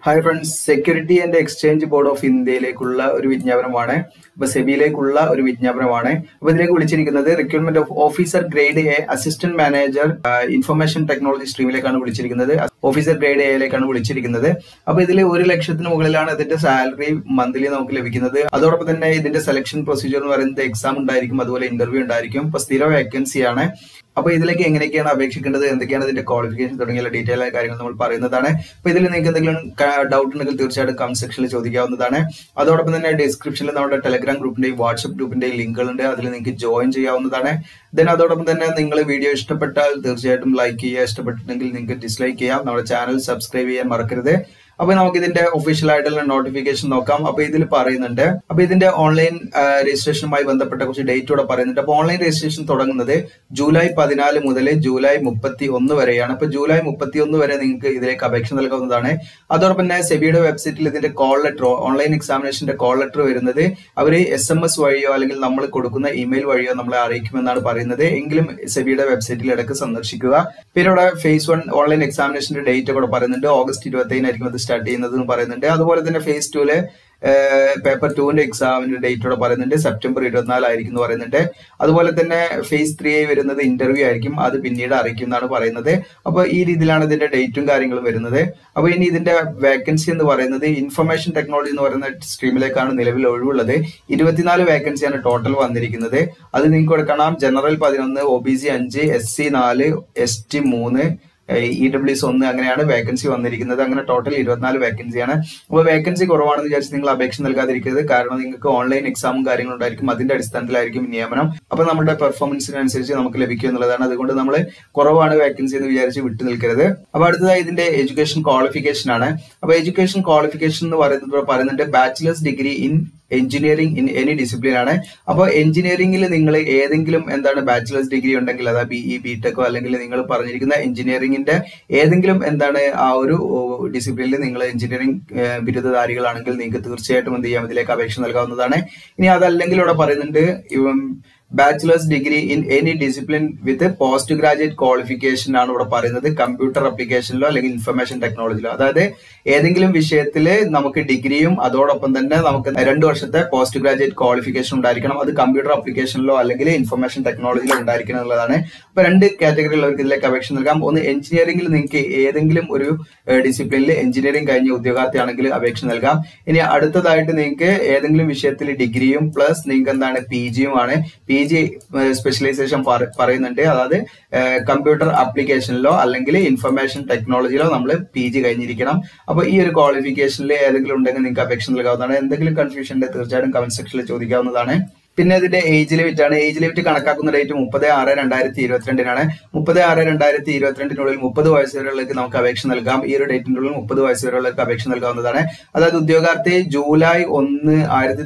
Hi friends, Security and Exchange Board of ഇന്ത്യയിലേക്കുള്ള ഒരു വിജ്ഞാപനമാണ്. അപ്പോൾ സെബിയിലേക്കുള്ള ഒരു വിജ്ഞാപനമാണ്. അപ്പോൾ ഇതിലേക്ക് വിളിച്ചിരിക്കുന്നത് recruitment of officer grade A assistant manager information technology സ്ട്രീമിലേക്കാണ് വിളിച്ചിരിക്കുന്നത്. ഓഫീസർ ഗ്രേഡ് എയിലേക്കാണ് വിളിച്ചിരിക്കുന്നത്. അപ്പോൾ ഇതിൽ 1 ലക്ഷത്തിന് മുകളിലാണ് ഇതിന്റെ സാലറി മന്ത്ലി നമുക്ക് ലഭിക്കുന്നത്. അതോടൊപ്പം തന്നെ ഇതിന്റെ സെലക്ഷൻ പ്രൊസീജിയർ എന്ന് പറയുന്നത് എക്സാം ഉണ്ടായിരിക്കും, അതുപോലെ ഇന്റർവ്യൂ ഉണ്ടായിരിക്കും. അപ്പോൾ സ്ഥിര വേക്കൻസിയാണ്. അപ്പോൾ ഇതിലേക്ക് എങ്ങനെയൊക്കെയാണ് അപേക്ഷിക്കേണ്ടത്, എന്തൊക്കെയാണ് ഇതിന്റെ ക്വാളിഫിക്കേഷൻ തുടങ്ങിയ ഡീറ്റെയിൽ ആയ കാര്യങ്ങൾ നമ്മൾ പറയുന്നതാണ്. അപ്പോൾ ഇതിൽ നിങ്ങൾക്ക് എന്തെങ്കിലും ഡൗട്ട് ഉണ്ടെങ്കിൽ തീർച്ചയായിട്ടും കമന്റ് സെക്ഷനിൽ ചോദിക്കാവുന്നതാണ്. അതോടൊപ്പം തന്നെ ഡിസ്ക്രിപ്ഷനിൽ നമ്മുടെ ടെലഗ്രാം ഗ്രൂപ്പിന്റെയും വാട്സ്ആപ്പ് ഗ്രൂപ്പിന്റെയും ലിങ്കുകളുണ്ട്, അതിൽ നിങ്ങൾക്ക് ജോയിൻ ചെയ്യാവുന്നതാണ്. അതോടൊപ്പം തന്നെ നിങ്ങൾ വീഡിയോ ഇഷ്ടപ്പെട്ടാൽ തീർച്ചയായിട്ടും ലൈക്ക് ചെയ്യുക, ഇഷ്ടപ്പെട്ടിട്ടുണ്ടെങ്കിൽ നിങ്ങൾക്ക് ഡിസ്ലൈക്ക് ചെയ്യാം. നമ്മുടെ ചാനൽ സബ്സ്ക്രൈബ് ചെയ്യാൻ മറക്കരുത്. അപ്പൊ നമുക്ക് ഇതിന്റെ ഒഫീഷ്യൽ ആയിട്ടുള്ള നോട്ടിഫിക്കേഷൻ നോക്കാം. അപ്പൊ ഇതിൽ പറയുന്നുണ്ട്, അപ്പൊ ഇതിന്റെ ഓൺലൈൻ രജിസ്ട്രേഷനുമായി ബന്ധപ്പെട്ട കുറച്ച് ഡേറ്റ് കൂടെ പറയുന്നുണ്ട്. അപ്പൊ ഓൺലൈൻ രജിസ്ട്രേഷൻ തുടങ്ങുന്നത് ജൂലൈ 14 മുതൽ ജൂലൈ 31 വരെയാണ്. അപ്പൊ ജൂലൈ 31 വരെ നിങ്ങൾക്ക് ഇതിലേക്ക് അപേക്ഷ നൽകാവുന്നതാണ്. അതോടൊപ്പം തന്നെ സെബിയുടെ വെബ്സൈറ്റിൽ ഇതിന്റെ കോൾ ലെറ്റർ, ഓൺലൈൻ എക്സാമിനേഷന്റെ കോൾ ലെറ്റർ വരുന്നത് അവർ SMS വഴിയോ അല്ലെങ്കിൽ നമ്മൾ കൊടുക്കുന്ന ഇമെയിൽ വഴിയോ നമ്മളെ അറിയിക്കുമെന്നാണ് പറയുന്നത്. എങ്കിലും സെബിയുടെ വെബ്സൈറ്റിൽ ഇടയ്ക്ക് സന്ദർശിക്കുക. പിന്നെ ഇവിടെ phase 1 ഓൺലൈൻ എക്സാമിനേഷന്റെ ഡേറ്റ് കൂടെ പറയുന്നുണ്ട്. ഓഗസ്റ്റ് 25 ആയിരിക്കും അത് സ്റ്റാർട്ട് ചെയ്യുന്നത് പറയുന്നുണ്ട്. അതുപോലെ തന്നെ phase 2 പേപ്പർ 2ന്റെ എക്സാമിന്റെ ഡേറ്റോടെ പറയുന്നുണ്ട്, സെപ്റ്റംബർ 24 ആയിരിക്കും എന്ന് പറയുന്നുണ്ട്. അതുപോലെ തന്നെ phase 3 വരുന്നത് ഇന്റർവ്യൂ ആയിരിക്കും, അത് പിന്നീട് അറിയിക്കും എന്നാണ് പറയുന്നത്. അപ്പൊ ഈ രീതിയിലാണ് ഇതിന്റെ ഡേറ്റും കാര്യങ്ങളും വരുന്നത്. അപ്പൊ ഇനി ഇതിന്റെ വേക്കൻസി എന്ന് പറയുന്നത് ഇൻഫർമേഷൻ ടെക്നോളജി എന്ന് പറയുന്ന സ്ട്രീമിലേക്കാണ് നിലവിൽ ഒഴിവുള്ളത്. 24 വേക്കൻസിയാണ് ടോട്ടൽ വന്നിരിക്കുന്നത്. അത് നിങ്ങൾക്ക് കാണാം. General 11, OBC 5, SC 4, ST 3, EWS 1 അങ്ങനെയാണ് വേക്കൻസി വന്നിരിക്കുന്നത്. അങ്ങനെ ടോട്ടൽ 24 വേക്കൻസിയാണ്. അപ്പോൾ വേക്കൻസി കുറവാണെന്ന് വിചാരിച്ച് നിങ്ങൾ അപേക്ഷ നൽകാതിരിക്കരുത്. കാരണം നിങ്ങൾക്ക് ഓൺലൈൻ എക്സാമും കാര്യങ്ങളും ഉണ്ടായിരിക്കും, അതിന്റെ അടിസ്ഥാനത്തിലായിരിക്കും നിയമനം. അപ്പൊ നമ്മുടെ പെർഫോമൻസിനനുസരിച്ച് നമുക്ക് ലഭിക്കും എന്നുള്ളതാണ്. അതുകൊണ്ട് നമ്മൾ കുറവാണ് വേക്കൻസി എന്ന് വിചാരിച്ച് വിട്ടു നിൽക്കരുത്. അപ്പൊ അടുത്തതായി ഇതിന്റെ എഡ്യൂക്കേഷൻ ക്വാളിഫിക്കേഷൻ ആണ്. അപ്പൊ എഡ്യൂക്കേഷൻ ക്വാളിഫിക്കേഷൻ എന്ന് പറയുന്നുണ്ട് bachelor's degree in engineering in any discipline ആണ്. അപ്പോൾ എഞ്ചിനീയറിംഗിൽ നിങ്ങൾ ഏതെങ്കിലും ബാച്ചിലേഴ്സ് ഡിഗ്രി ഉണ്ടെങ്കിൽ, അതായത് BE, BTech അല്ലെങ്കിൽ നിങ്ങൾ പറഞ്ഞിരിക്കുന്ന എഞ്ചിനീയറിംഗിന്റെ ഏതെങ്കിലും ആ ഒരു ഡിസിപ്ലിനിൽ നിങ്ങൾ എഞ്ചിനീയറിംഗ് ബിരുദധാരികളാണെങ്കിൽ നിങ്ങൾക്ക് തീർച്ചയായിട്ടും എന്ത് ചെയ്യാം, ഇതിലേക്ക് അപേക്ഷ നൽകാവുന്നതാണ്. ഇനി അതല്ലെങ്കിൽ ഇവിടെ പറയുന്നുണ്ട് bachelor's degree in any discipline with post graduate qualification ആണ് ഇവിടെ പറയുന്നത്. കമ്പ്യൂട്ടർ അപ്ലിക്കേഷനിലോ അല്ലെങ്കിൽ ഇൻഫർമേഷൻ ടെക്നോളജിയിലോ, അതായത് ഏതെങ്കിലും വിഷയത്തിൽ നമുക്ക് ഡിഗ്രിയും അതോടൊപ്പം തന്നെ നമുക്ക് 2 വർഷത്തെ പോസ്റ്റ് ഗ്രാജുവേറ്റ് ക്വാളിഫിക്കേഷൻ ഉണ്ടായിരിക്കണം. അത് കമ്പ്യൂട്ടർ അപ്ലിക്കേഷനിലോ അല്ലെങ്കിൽ ഇൻഫർമേഷൻ ടെക്നോളജിയിലോ ഉണ്ടായിരിക്കണം എന്നുള്ളതാണ്. അപ്പൊ 2 കാറ്റഗറിയിലുള്ളവർക്ക് ഇതിലേക്ക് അപേക്ഷ നൽകാം. ഒന്ന്, എഞ്ചിനീയറിംഗിൽ നിങ്ങൾക്ക് ഏതെങ്കിലും ഒരു ഡിസിപ്ലിനിൽ എഞ്ചിനീയറിംഗ് കഴിഞ്ഞ ഉദ്യോഗാർത്ഥിയാണെങ്കിൽ അപേക്ഷ നൽകാം. ഇനി അടുത്തതായിട്ട് നിങ്ങൾക്ക് ഏതെങ്കിലും വിഷയത്തിൽ ഡിഗ്രിയും പ്ലസ് നിങ്ങൾക്ക് PGയുമാണ്. PG സ്പെഷ്യലൈസേഷൻ പറയുന്നുണ്ട്, അതായത് കമ്പ്യൂട്ടർ ആപ്ലിക്കേഷനിലോ അല്ലെങ്കിൽ ഇൻഫർമേഷൻ ടെക്നോളജിയിലോ നമ്മൾ PG കഴിഞ്ഞിരിക്കണം. അപ്പൊ ഈ ഒരു ക്വാളിഫിക്കേഷനിൽ ഏതെങ്കിലും ഉണ്ടെങ്കിൽ നിങ്ങൾക്ക് അപേക്ഷ നൽകാവുന്നതാണ്. എന്തെങ്കിലും കൺഫ്യൂഷൻ ഉണ്ടെങ്കിൽ തീർച്ചയായിട്ടും കമന്റ് സെക്ഷനിൽ ചോദിക്കാവുന്നതാണ്. പിന്നെ ഇതിന്റെ ഏജ് ലിമിറ്റ് ആണ്. ഏജ് ലിമിറ്റ് കണക്കാക്കുന്ന ഡേറ്റ് 30/6/2022 30/6/2022 30 വയസ്സ് വരെയുള്ളവർക്ക് നമുക്ക് അപേക്ഷ നൽകാം. ഈ ഒരു ഡേറ്റിന്റെ ഉള്ളിൽ 30 വയസ്സ് വരെയുള്ളവർക്ക് അപേക്ഷ നൽകാവുന്നതാണ്. അതായത് ഉദ്യോഗാർത്ഥി ജൂലൈ 1,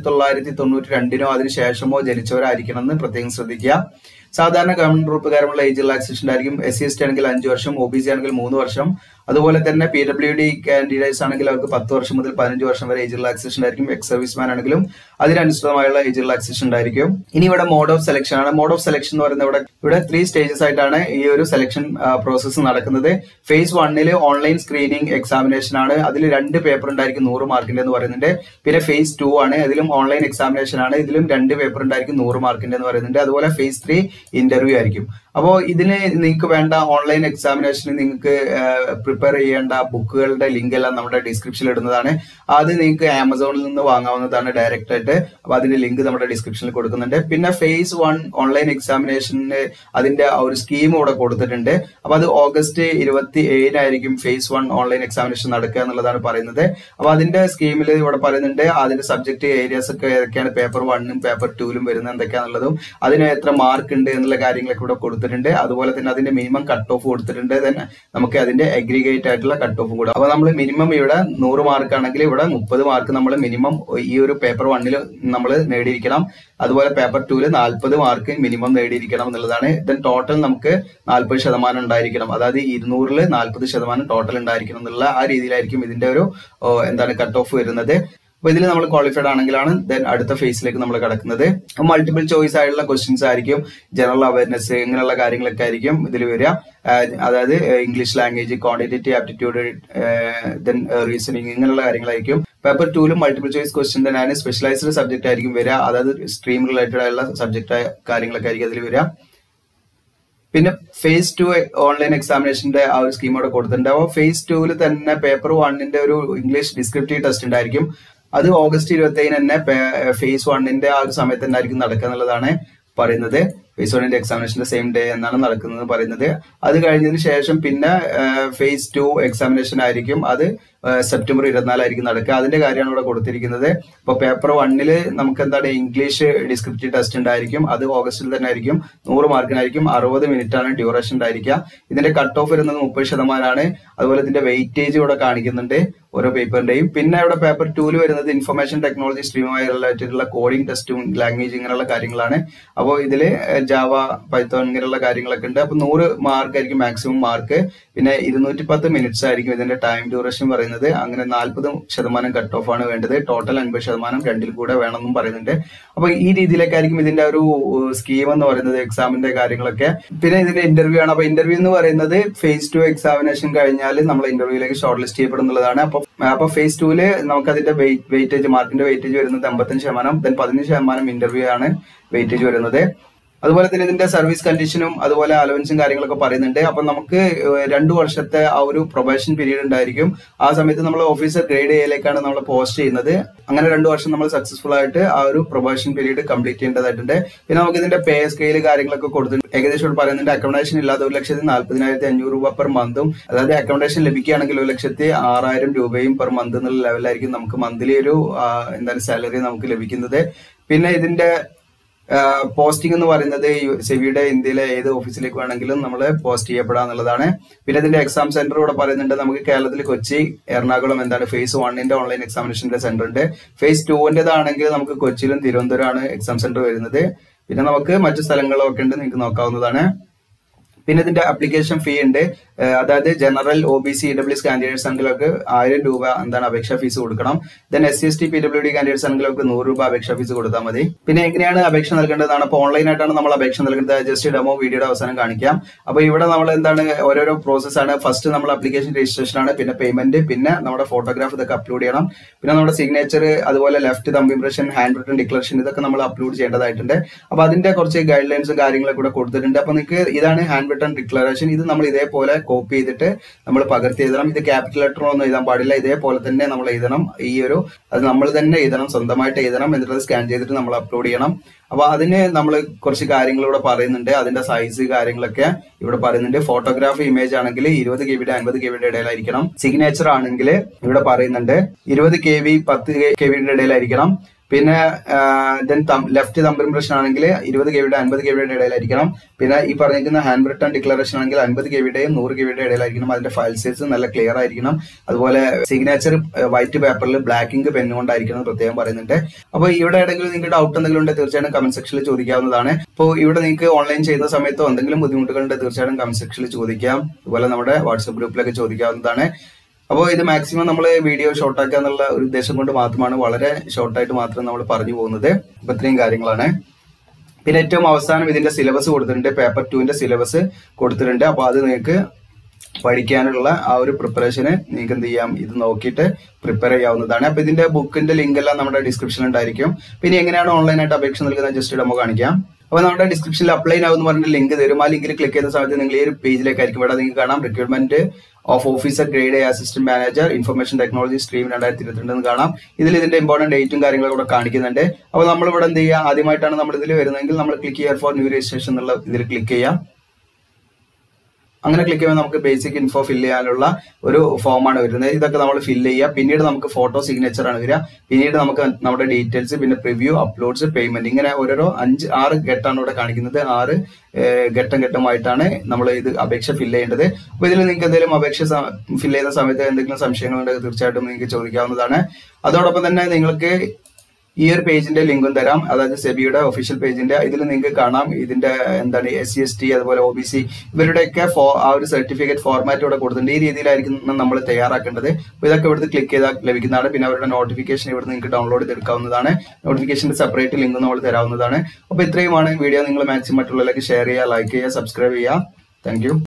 1992 അതിനുശേഷമോ ജനിച്ചവരായിരിക്കണം എന്ന് പ്രത്യേകം ശ്രദ്ധിക്കുക. സാധാരണ ഗവൺമെന്റ് ഗ്രൂപ്പ് പ്രകാരമുള്ള ഏജ് റിലാക്സേഷൻ ആയിരിക്കും. SC/ST ആണെങ്കിൽ 5 വർഷം, OBC ആണെങ്കിൽ 3 വർഷം. അതുപോലെ തന്നെ PWD കാൻഡിഡേറ്റ്സ് ആണെങ്കിൽ അവർക്ക് 10 വർഷം മുതൽ 15 വർഷം വരെ ഏജ് റിലാക്സേഷൻ ആയിരിക്കും. എക്സ് സർവീസ്മാൻ ആണെങ്കിലും അതിനനുസൃതമായുള്ള ഏജ് റിലാക്സേഷൻ ഉണ്ടായിരിക്കും. ഇനി ഇവിടെ മോഡ് ഓഫ് സെലക്ഷൻ ആണ്. മോഡ് ഓഫ് സെലക്ഷൻ എന്ന് പറയുന്നത് ഇവിടെ 3 സ്റ്റേജസ് ആയിട്ടാണ് ഈ ഒരു സെലക്ഷൻ പ്രോസസ്സ് നടക്കുന്നത്. phase 1 ഓൺലൈൻ സ്ക്രീനിങ് എക്സാമിനേഷൻ ആണ്. അതിൽ 2 പേപ്പർ ഉണ്ടായിരിക്കും 100 മാർക്കിന്റെ എന്ന് പറയുന്നുണ്ട്. പിന്നെ phase 2 ആണ്, ഇതിലും ഓൺലൈൻ എക്സാമിനേഷൻ ആണ്. ഇതിലും 2 പേപ്പർ ഉണ്ടായിരിക്കും 100 മാർക്കിന്റെ എന്ന് പറയുന്നുണ്ട്. അതുപോലെ phase 3 ഇന്റർവ്യൂ ആയിരിക്കും. അപ്പോൾ ഇതിന് നിങ്ങൾക്ക് വേണ്ട ഓൺലൈൻ എക്സാമിനേഷന് നിങ്ങൾക്ക് പ്രിപ്പയർ ചെയ്യേണ്ട ബുക്കുകളുടെ ലിങ്ക് എല്ലാം നമ്മുടെ ഡിസ്ക്രിപ്ഷനിൽ ഇടുന്നതാണ്. അത് നിങ്ങൾക്ക് ആമസോണിൽ നിന്ന് വാങ്ങാവുന്നതാണ് ഡയറക്റ്റ് ആയിട്ട്. അപ്പൊ അതിന്റെ ലിങ്ക് നമ്മുടെ ഡിസ്ക്രിപ്ഷനിൽ കൊടുക്കുന്നുണ്ട്. പിന്നെ phase 1 ഓൺലൈൻ എക്സാമിനേഷന് അതിന്റെ ഒരു സ്കീം ഇവിടെ കൊടുത്തിട്ടുണ്ട്. അപ്പൊ അത് ഓഗസ്റ്റ് 27 phase 1 ഓൺലൈൻ എക്സാമിനേഷൻ നടക്കുക എന്നുള്ളതാണ് പറയുന്നത്. അപ്പൊ അതിന്റെ സ്കീമിൽ ഇവിടെ പറയുന്നുണ്ട് അതിന്റെ സബ്ജക്ട് ഏരിയാസ് ഒക്കെ ഏതൊക്കെയാണ്, പേപ്പർ 1ഉം പേപ്പർ 2ലും വരുന്നത് എന്തൊക്കെയാണെന്നുള്ളതും അതിന് എത്ര മാർക്ക് ഉണ്ട് എന്നുള്ള കാര്യങ്ങളൊക്കെ ഇവിടെ കൊടുത്തിട്ടുണ്ട്. അതുപോലെ തന്നെ അതിന്റെ മിനിമം കട്ട് ഓഫ് കൊടുത്തിട്ടുണ്ട്. തന്നെ നമുക്ക് അതിന്റെ അഗ്രിഗേറ്റ് ആയിട്ടുള്ള കട്ട് ഓഫും കൂടെ. അപ്പൊ നമ്മൾ മിനിമം ഇവിടെ 100 മാർക്ക് ആണെങ്കിൽ ഇവിടെ 30 മാർക്ക് നമ്മൾ മിനിമം ഈ ഒരു പേപ്പർ 1 നമ്മൾ നേടിയിരിക്കണം. അതുപോലെ പേപ്പർ 2 40 മാർക്ക് മിനിമം നേടിയിരിക്കണം എന്നുള്ളതാണ്. ദെൻ ടോട്ടൽ നമുക്ക് 40% ഉണ്ടായിരിക്കണം. അതായത് 200ൽ 40% ടോട്ടൽ ഉണ്ടായിരിക്കണം എന്നുള്ള ആ രീതിയിലായിരിക്കും ഇതിന്റെ ഒരു കട്ട് ഓഫ് വരുന്നത്. അപ്പൊ ഇതിൽ നമ്മൾ ക്വാളിഫൈഡ് ആണെങ്കിലാണ് ദെൻ അടുത്ത ഫേസിലേക്ക് നമ്മൾ കടക്കുന്നത്. മൾട്ടിപ്പിൾ ചോയ്സ് ആയിട്ടുള്ള ക്വസ്റ്റ്യൻസ് ആയിരിക്കും, ജനറൽ അവയർനെസ് ഇങ്ങനെയുള്ള കാര്യങ്ങളൊക്കെ ആയിരിക്കും ഇതിൽ വരിക. അതായത് English language, quantitative aptitude, then reasoning ഇങ്ങനെയുള്ള കാര്യങ്ങളായിരിക്കും. പേപ്പർ 2 മൾട്ടിപ്പിൾ ചോയ്സ് ക്വസ്റ്റ്യൻ തന്നെയാണ്, സ്പെഷ്യലൈസ്ഡ് സബ്ജക്ട് ആയിരിക്കും വരിക, അതായത് സ്ട്രീം റിലേറ്റഡ് ആയിട്ടുള്ള സബ്ജക്ട് കാര്യങ്ങളൊക്കെ ആയിരിക്കും അതിൽ വരിക. പിന്നെ ഫേസ് 2 ഓൺലൈൻ എക്സാമിനേഷന്റെ ആ ഒരു സ്കീം അവിടെ കൊടുത്തിട്ടുണ്ട്. അപ്പോൾ ഫേസ് 2 തന്നെ പേപ്പർ 1 ഒരു ഇംഗ്ലീഷ് ഡിസ്ക്രിപ്റ്റീവ് ടെസ്റ്റ് ഉണ്ടായിരിക്കും. അത് ഓഗസ്റ്റ് 27 തന്നെ ഫേസ് 1 ആ ഒരു സമയത്ത് തന്നെ ആയിരിക്കും നടക്കുക എന്നുള്ളതാണ് പറയുന്നത്. ഫേസ് 1 എക്സാമിനേഷന്റെ സെയിം ഡേ എന്നാണ് നടക്കുന്നത് പറയുന്നത്. അത് കഴിഞ്ഞതിന് ശേഷം പിന്നെ ഫേസ് 2 എക്സാമിനേഷൻ ആയിരിക്കും, അത് സെപ്റ്റംബർ 24 ആയിരിക്കും നടക്കുക. അതിന്റെ കാര്യമാണ് ഇവിടെ കൊടുത്തിരിക്കുന്നത്. അപ്പൊ പേപ്പർ 1 നമുക്ക് എന്താണ് ഇംഗ്ലീഷ് ഡിസ്ക്രിപ്റ്റീവ് ടെസ്റ്റ് ഉണ്ടായിരിക്കും, അത് ഓഗസ്റ്റിൽ തന്നെ ആയിരിക്കും. 100 മാർക്കിനായിരിക്കും, 60 മിനിറ്റ് ആണ് ഡ്യൂറേഷൻ ഉണ്ടായിരിക്കുക. ഇതിന്റെ കട്ട് ഓഫ് വരുന്നത് 30%. അതുപോലെ ഇതിന്റെ വെയിറ്റേജ് ഇവിടെ കാണിക്കുന്നുണ്ട് ഓരോ പേപ്പറിന്റെയും. പിന്നെ ഇവിടെ പേപ്പർ 2 വരുന്നത് ഇൻഫർമേഷൻ ടെക്നോളജി സ്ട്രീമുമായി റിലേറ്റഡ് ഉള്ള കോഡിംഗ് ടെസ്റ്റും ലാംഗ്വേജ് ഇങ്ങനെയുള്ള കാര്യങ്ങളാണ്. അപ്പോൾ ഇതില് ജാവ, പൈത്തോൺ ഇങ്ങനെയുള്ള കാര്യങ്ങളൊക്കെ ഉണ്ട്. അപ്പൊ 100 മാർക്ക് ആയിരിക്കും മാക്സിമം മാർക്ക്. പിന്നെ 210 മിനിറ്റ്സ് ആയിരിക്കും ഇതിന്റെ ടൈം ഡ്യൂറേഷൻ പറയുന്നത്. അങ്ങനെ 40% കട്ട് ഓഫ് ആണ് വേണ്ടത്. ടോട്ടൽ 50% രണ്ടിൽ കൂടെ വേണമെന്നും പറയുന്നുണ്ട്. അപ്പൊ ഈ രീതിയിലേക്കായിരിക്കും ഇതിന്റെ ഒരു സ്കീം എന്ന് പറയുന്നത്, എക്സാമിന്റെ കാര്യങ്ങളൊക്കെ. പിന്നെ ഇതിന്റെ ഇന്റർവ്യൂ ആണ്. അപ്പൊ ഇന്റർവ്യൂ എന്ന് പറയുന്നത് ഫേസ് 2 എക്സാമിനേഷൻ കഴിഞ്ഞാൽ നമ്മൾ ഇന്റർവ്യൂയിലേക്ക് ഷോർട്ട് ലിസ്റ്റ് ചെയ്യപ്പെടുന്നതാണ്. അപ്പൊ ഫേസ് 2 നമുക്ക് അതിന്റെ വെയിറ്റേജ്, മാർക്കിന്റെ വെയിറ്റേജ് വരുന്നത് 55%. ദെൻ 15% ഇന്റർവ്യൂ ആണ് വെയിറ്റേജ് വരുന്നത്. അതുപോലെ തന്നെ ഇതിന്റെ സർവീസ് കണ്ടീഷനും അതുപോലെ അലവൻസും കാര്യങ്ങളൊക്കെ പറയുന്നുണ്ട്. അപ്പൊ നമുക്ക് 2 വർഷത്തെ ആ ഒരു പ്രൊബേഷൻ പീരീഡ് ഉണ്ടായിരിക്കും. ആ സമയത്ത് നമ്മൾ ഓഫീസർ ഗ്രേഡ് എയിലേക്കാണ് നമ്മൾ പോസ്റ്റ് ചെയ്യുന്നത്. അങ്ങനെ 2 വർഷം നമ്മൾ സക്സസ്ഫുൾ ആയിട്ട് ആ ഒരു പ്രൊബേഷൻ പീരീഡ് കംപ്ലീറ്റ് ചെയ്യേണ്ടതായിട്ടുണ്ട്. പിന്നെ നമുക്ക് ഇതിന്റെ പേ സ്കെയിൽ കാര്യങ്ങളൊക്കെ കൊടുത്തിട്ടുണ്ട്. ഏകദേശം പറയുന്നുണ്ട് അക്കോമഡേഷൻ ഇല്ലാതെ 1,40,500 രൂപ പെർ മന്തും, അതായത് അക്കോമഡേഷൻ ലഭിക്കുകയാണെങ്കിൽ 1,06,000 രൂപയും പെർ മന്ത് എന്നുള്ള ലെവലായിരിക്കും നമുക്ക് മന്ത്ലി ഒരു എന്താണ് സാലറി നമുക്ക് ലഭിക്കുന്നത്. പിന്നെ ഇതിന്റെ പോസ്റ്റിംഗ് എന്ന് പറയുന്നത് സെബിയുടെ ഇന്ത്യയിലെ ഏത് ഓഫീസിലേക്ക് വേണമെങ്കിലും നമ്മൾ പോസ്റ്റ് ചെയ്യപ്പെടാന്നുള്ളതാണ്. പിന്നെ ഇതിന്റെ എക്സാം സെന്റർ ഇവിടെ പറയുന്നുണ്ട്. നമുക്ക് കേരളത്തിൽ കൊച്ചി, എറണാകുളം ഫേസ് 1 ഓൺലൈൻ എക്സാമിനേഷന്റെ സെന്റർ ഉണ്ട്. ഫേസ് 2 നമുക്ക് കൊച്ചിയിലും തിരുവനന്തപുരമാണ് എക്സാം സെന്റർ വരുന്നത്. പിന്നെ നമുക്ക് മറ്റു സ്ഥലങ്ങളൊക്കെ ഉണ്ട്, നിങ്ങൾക്ക് നോക്കാവുന്നതാണ്. പിന്നെ ഇതിന്റെ അപ്ലിക്കേഷൻ ഫീ ഉണ്ട്. അതായത് ജനറൽ, OBC, EWS കാൻഡിഡേറ്റ്സ് ആണെങ്കിലൊക്കെ 1000 രൂപ അപേക്ഷാ ഫീസ് കൊടുക്കണം. ദെൻ SC/ST PWD കാൻഡിഡേറ്റ്സ് ആണെങ്കിലൊക്കെ 100 രൂപ അപേക്ഷാ ഫീസ് കൊടുത്താൽ മതി. പിന്നെ എങ്ങനെയാണ് അപേക്ഷ നൽകേണ്ടതാണ്? അപ്പോൾ ഓൺലൈൻ ആയിട്ടാണ് നമ്മൾ അപേക്ഷ നൽകേണ്ടത്. ജസ്റ്റ് ഡെമോ വീഡിയോയുടെ അവസാനം കാണിക്കാം. അപ്പൊ ഇവിടെ നമ്മൾ എന്താണ് ഓരോരോ പ്രോസസ് ആണ്. ഫസ്റ്റ് നമ്മൾ അപ്ലിക്കേഷൻ രജിസ്ട്രേഷൻ ആണ്, പിന്നെ പേയ്മെന്റ്, പിന്നെ നമ്മുടെ ഫോട്ടോഗ്രാഫ് ഇതൊക്കെ അപ്ലോഡ് ചെയ്യണം. പിന്നെ നമ്മുടെ സിഗ്നേച്ചർ, അതുപോലെ left thumb impression, hand written declaration ഇതൊക്കെ നമ്മൾ അപ്ലോഡ് ചെയ്യേണ്ടതായിട്ടുണ്ട്. അപ്പൊ അതിന്റെ കുറച്ച് ഗൈഡ് ലൈൻസും കാര്യങ്ങളൊക്കെ ഇവിടെ കൊടുത്തിട്ടുണ്ട്. അപ്പൊ നിങ്ങൾക്ക് ഇതാണ് ഹാൻഡ് റിട്ടൺ ഡിക്ലറേഷൻ. ഇത് നമ്മൾ ഇതേപോലെ കോപ്പി ചെയ്തിട്ട് നമ്മൾ പകർത്തി എഴുതണം. ഇത് ക്യാപിറ്റൽ ലെറ്റർ ഒന്നും എഴുതാൻ പാടില്ല, ഇതേപോലെ തന്നെ നമ്മൾ എഴുതണം. അത് നമ്മൾ തന്നെ എഴുതണം, സ്വന്തമായിട്ട് എഴുതണം. എന്നിട്ട് സ്കാൻ ചെയ്തിട്ട് നമ്മൾ അപ്ലോഡ് ചെയ്യണം. അപ്പൊ അതിന് നമ്മൾ കുറച്ച് കാര്യങ്ങൾ ഇവിടെ പറയുന്നുണ്ട്. അതിന്റെ സൈസ് കാര്യങ്ങളൊക്കെ ഇവിടെ പറയുന്നുണ്ട്. ഫോട്ടോഗ്രാഫ് ഇമേജ് ആണെങ്കിൽ 20 KB 50 KB ഇടയിലായിരിക്കണം. സിഗ്നേച്ചർ ആണെങ്കിൽ ഇവിടെ പറയുന്നുണ്ട് 20 KB 10 KB ഇടയിലായിരിക്കണം. പിന്നെ ലെഫ്റ്റ് തമ്പ് ഇംപ്രഷൻ ആണെങ്കിൽ 20 KB 50 KB ഇടയിലായിരിക്കണം. പിന്നെ ഈ പറഞ്ഞിരിക്കുന്ന ഹാൻഡ് റിട്ടൺ ഡിക്ലറേഷൻ ആണെങ്കിൽ 50 KB 100 KB ഇടയിലായിരിക്കണം. അതിന്റെ ഫയൽ സൈസ് നല്ല ക്ലിയർ ആയിരിക്കണം. അതുപോലെ സിഗ്നേച്ചർ വൈറ്റ് പേപ്പറിൽ ബ്ലാക്ക് ഇങ്ക് പെൻ കൊണ്ടായിരിക്കണം പ്രത്യേകം പറയുന്നുണ്ട്. അപ്പൊ ഇവിടെ ഏതെങ്കിലും നിങ്ങൾക്ക് ഡൗട്ട് എന്തെങ്കിലും ഉണ്ടെങ്കിൽ തീർച്ചയായിട്ടും കമന്റ് സെക്ഷനിൽ ചോദിക്കാവുന്നതാണ്. അപ്പോൾ ഇവിടെ നിങ്ങൾക്ക് ഓൺലൈൻ ചെയ്യുന്ന സമയത്തോ എന്തെങ്കിലും ബുദ്ധിമുട്ടുകളുണ്ടെങ്കിൽ തീർച്ചയായിട്ടും കമന്റ് സെക്ഷനിൽ ചോദിക്കാം. അതുപോലെ നമ്മുടെ വാട്സ്ആപ്പ് ഗ്രൂപ്പിലൊക്കെ ചോദിക്കാവുന്നതാണ്. അപ്പോൾ ഇത് മാക്സിമം നമ്മൾ വീഡിയോ ഷോർട്ടാക്കുക എന്നുള്ള ഒരു ഉദ്ദേശം കൊണ്ട് മാത്രമാണ്, വളരെ ഷോർട്ടായിട്ട് മാത്രം നമ്മൾ പറഞ്ഞു പോകുന്നത്. അപ്പൊ ഇത്രയും കാര്യങ്ങളാണ്. പിന്നെ ഏറ്റവും അവസാനം ഇതിന്റെ സിലബസ് കൊടുത്തിട്ടുണ്ട്. പേപ്പർ 2 സിലബസ് കൊടുത്തിട്ടുണ്ട്. അപ്പൊ അത് നിങ്ങൾക്ക് പഠിക്കാനുള്ള ആ ഒരു പ്രിപ്പറേഷന് നിങ്ങൾക്ക് എന്ത് ചെയ്യാം, ഇത് നോക്കിയിട്ട് പ്രിപ്പയർ ചെയ്യാവുന്നതാണ്. അപ്പൊ ഇതിന്റെ ബുക്കിന്റെ ലിങ്ക് എല്ലാം നമ്മുടെ ഡിസ്ക്രിപ്ഷനിൽ ഉണ്ടായിരിക്കും. പിന്നെ എങ്ങനെയാണ് ഓൺലൈനായിട്ട് അപേക്ഷ നൽകുന്നത് ജസ്റ്റ് ഡെമോ കാണിക്കാം. അപ്പൊ നമ്മുടെ ഡിസ്ക്രിപ്ഷനിൽ അപ്ലൈ നൗ എന്ന് പറഞ്ഞ ലിങ്ക് തരും. ആ ലിങ്കിൽ ക്ലിക്ക് ചെയ്യുന്ന സമയത്ത് നിങ്ങൾ ഈ ഒരു പേജിലേക്കായിരിക്കും. ഇവിടെ നിങ്ങൾക്ക് കാണാം recruitment of officer grade A assistant manager information technology stream 2022 എന്ന് കാണാം. ഇതിന്റെ ഇമ്പോർട്ടന്റ് ഡേറ്റും കാര്യങ്ങളൊക്കെ ഇവിടെ കാണിക്കുന്നുണ്ട്. അപ്പോൾ നമ്മൾ ഇവിടെ എന്ത് ചെയ്യുക, ആദ്യമായിട്ടാണ് നമ്മൾ ഇതിൽ വരുന്നതെങ്കിൽ നമ്മൾ ക്ലിക്ക് ചെയ്യാൻ ഫോർ ന്യൂ രജിസ്ട്രേഷൻ എന്നുള്ള ഇതിൽ ക്ലിക്ക് ചെയ്യാം. അങ്ങനെ ക്ലിക്ക് ചെയ്യുമ്പോൾ നമുക്ക് ബേസിക് ഇൻഫോ ഫില്ല് ചെയ്യാനുള്ള ഒരു ഫോമാണ് വരുന്നത്. ഇതൊക്കെ നമ്മൾ ഫില്ല് ചെയ്യുക. പിന്നീട് നമുക്ക് ഫോട്ടോ സിഗ്നേച്ചർ ആണ് വരിക. പിന്നീട് നമുക്ക് നമ്മുടെ ഡീറ്റെയിൽസ്, പിന്നെ പ്രിവ്യൂ, അപ്ലോഡ്സ്, പേയ്മെന്റ്, ഇങ്ങനെ ഓരോരോ 5-6 ഘട്ടമാണ് ഇവിടെ കാണിക്കുന്നത്. 6 ഘട്ടമായിട്ടാണ് നമ്മൾ ഇത് അപേക്ഷ ഫില്ല് ചെയ്യേണ്ടത്. അപ്പൊ ഇതിൽ നിങ്ങൾക്ക് എന്തെങ്കിലും അപേക്ഷ ഫില്ല് ചെയ്യുന്ന സമയത്ത് എന്തെങ്കിലും സംശയങ്ങളുണ്ടെങ്കിൽ തീർച്ചയായിട്ടും നിങ്ങൾക്ക് ചോദിക്കാവുന്നതാണ്. അതോടൊപ്പം തന്നെ നിങ്ങൾക്ക് ഈ ഒരു പേജിന്റെ ലിങ്കും തരാം, അതായത് സെബിയുടെ ഒഫീഷ്യൽ പേജിന്റെ. ഇതിൽ നിങ്ങൾക്ക് കാണാം ഇതിന്റെ എന്താണ് SC/ST അതുപോലെ OBC ഇവരുടെയൊക്കെ ആ ഒരു സർട്ടിഫിക്കറ്റ് ഫോർമാറ്റ് ഇവിടെ കൊടുത്തിട്ടുണ്ട്. ഈ രീതിയിലായിരിക്കും നമ്മൾ തയ്യാറാക്കേണ്ടത്. അപ്പോൾ ഇതൊക്കെ ഇവിടുന്ന് ക്ലിക്ക് ചെയ്താൽ ലഭിക്കുന്നതാണ്. പിന്നെ അവരുടെ നോട്ടിഫിക്കേഷൻ ഇവിടെ നിങ്ങൾക്ക് ഡൗൺലോഡ് ചെയ്തെടുക്കാവുന്നതാണ്. നോട്ടിഫിക്കേഷന്റെ സെപ്പറേറ്റ് ലിങ്ക് നമ്മൾ തരാവുന്നതാണ്. അപ്പോൾ ഇത്രയുമാണ് വീഡിയോ. നിങ്ങൾ മാക്സിമം മറ്റുള്ളവരിലേക്ക് ഷെയർ ചെയ്യുക, ലൈക്ക് ചെയ്യുക, സബ്സ്ക്രൈബ് ചെയ്യുക. Thank U.